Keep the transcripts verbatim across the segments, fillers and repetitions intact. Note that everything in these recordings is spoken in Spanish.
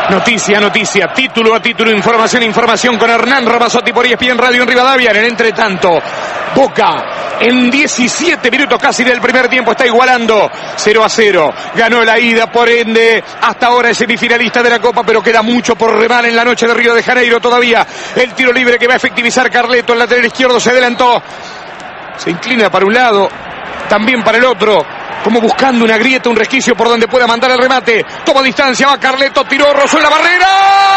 Noticia, noticia, título a título, información, información con Hernán Ramazotti por E S P N Radio en Rivadavia. En el entretanto, Boca en diecisiete minutos casi del primer tiempo está igualando cero a cero. Ganó la ida, por ende, hasta ahora es semifinalista de la Copa, pero queda mucho por remar en la noche de Río de Janeiro todavía. El tiro libre que va a efectivizar Carleto, el lateral izquierdo se adelantó. Se inclina para un lado, también para el otro, como buscando una grieta, un resquicio por donde pueda mandar el remate. Toma distancia, va Carleto, tiró, rozó en la barrera.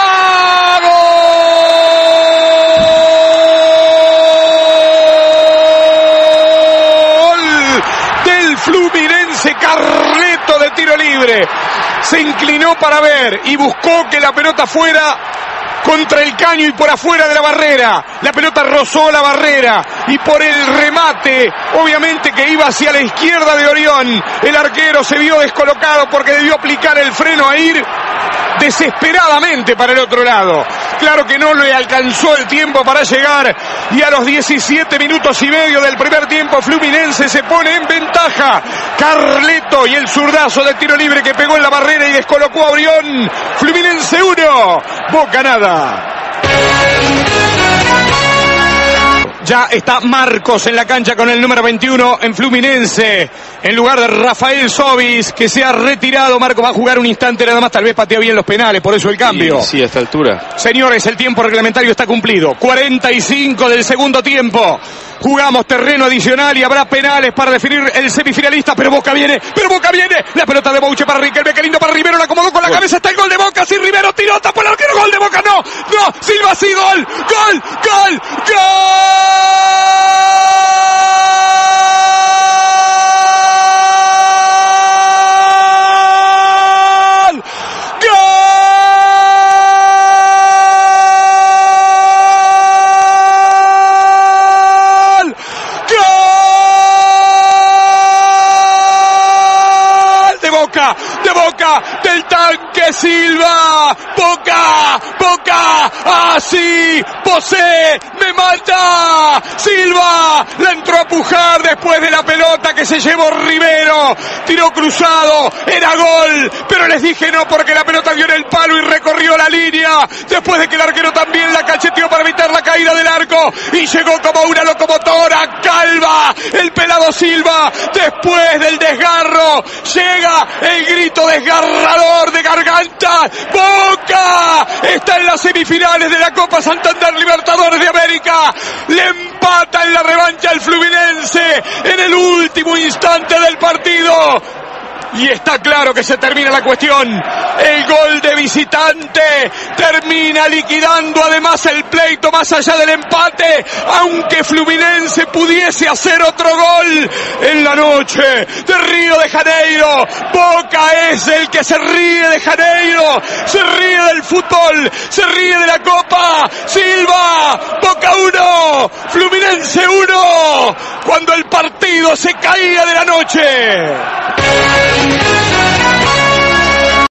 ¡Gol del Fluminense! Carleto de tiro libre. Se inclinó para ver y buscó que la pelota fuera contra el caño y por afuera de la barrera. La pelota rozó la barrera y por el remate, obviamente que iba hacia la izquierda de Orión, el arquero se vio descolocado porque debió aplicar el freno a ir desesperadamente para el otro lado. Claro que no le alcanzó el tiempo para llegar y a los diecisiete minutos y medio del primer tiempo Fluminense se pone en ventaja. Carleto y el zurdazo de tiro libre que pegó en la barrera y descolocó a Orión. Fluminense uno, Boca nada. Ya está Marcos en la cancha con el número veintiuno en Fluminense, en lugar de Rafael Sobis, que se ha retirado. Marcos va a jugar un instante nada más, tal vez patea bien los penales, por eso el cambio. Sí, sí, a esta altura. Señores, el tiempo reglamentario está cumplido. cuarenta y cinco del segundo tiempo. Jugamos terreno adicional y habrá penales para definir el semifinalista, pero Boca viene, pero Boca viene. La pelota de Bouche para Riquelme, qué lindo para Rivero, la acomodó con la cabeza, está el gol de Boca, sí, Rivero tiró, tapó el arquero, gol de Boca, no, no, Silva sí, gol, gol, gol, gol. De Boca, del tanque Silva, Boca, Boca, así, posee, me mata, Silva, la entró a pujar después de la pelota que se llevó Rivero, tiró cruzado, era gol, pero les dije no porque la pelota dio en el palo y recorrió la línea, después de que el arquero también la cacheteó para evitar la caída del arco, y llegó como una locomotora, Calva, el pelado Silva, después del desgarro, llega el grito desgarrador de Garganta. Boca está en las semifinales de la Copa Santander Libertadores de América. Le empata en la revancha el Fluminense en el último instante del partido. Y está claro que se termina la cuestión. El gol de visitante termina liquidando además el pleito más allá del empate, aunque Fluminense pudiese hacer otro gol en la noche de Río de Janeiro. Boca es el que se ríe de Janeiro, se ríe del fútbol, se ríe de la Copa. Silva, Boca uno, Fluminense uno, cuando el partido se caía de la noche.